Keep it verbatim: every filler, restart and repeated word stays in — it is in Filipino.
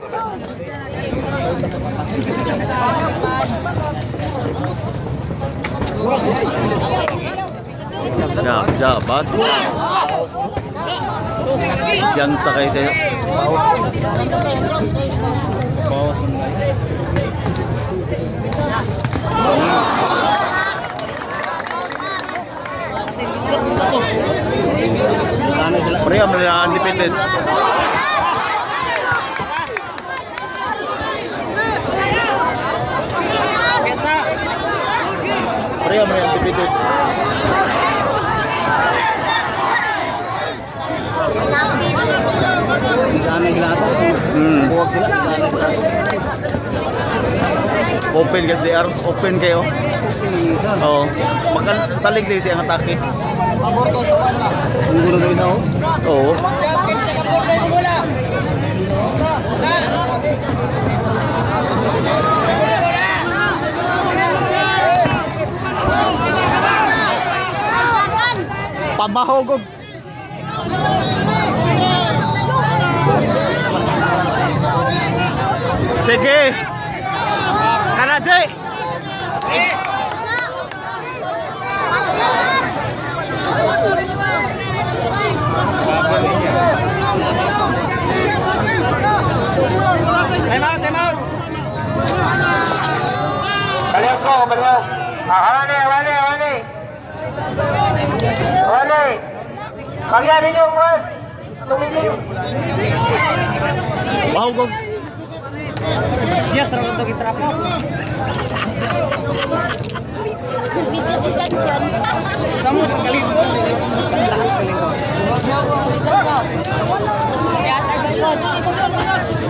Ya, jabat. Yang sakay sa'yo. Bawas. Priya mula undefeated. Priya mula undefeated. Hmm. Open kasi they are open kayo. Oh, makan salig din siyang atake. Aborto sa pala. Siguro daw ito. Oo. Pamahogog. Sige. Karaje. Time out, time out. Baliw ko, baliw. Ah, wali, wali, wali. Wali. Kalian ninyo, Juan. Tumigil. Mahogog. Yes, raw untuk itrapo. Bisa sih kan? Samut kalinggo. Ya, tak